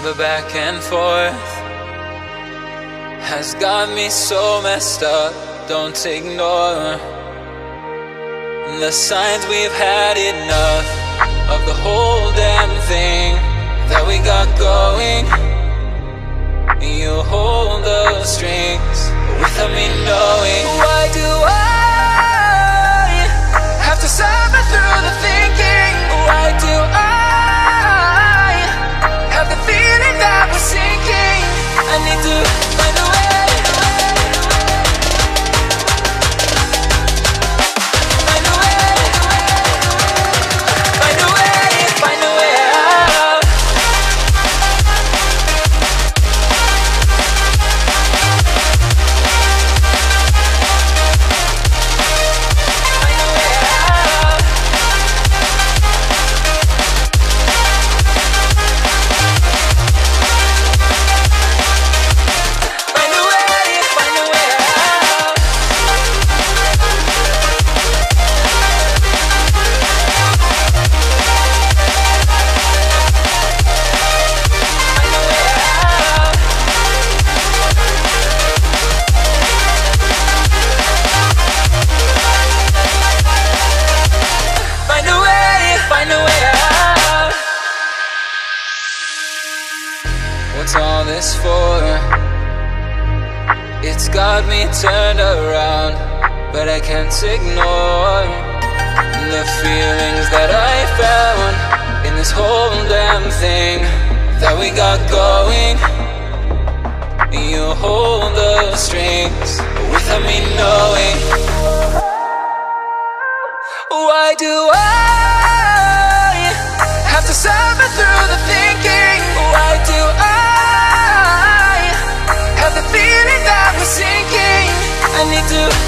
the back and forth has got me so messed up. Don't ignore the signs. We've had enough of the whole damn thing that we got going. You hold the strings without me knowing. Why do I have to suffer through the thinking? Why do I have the feeling that we're sinking? I need to find a way. What's all this for? It's got me turned around, but I can't ignore the feelings that I found in this whole damn thing that we got going. You hold the strings without me knowing. Why do I have to suffer through the thinking? Why do I have the feeling that we're sinking? I need to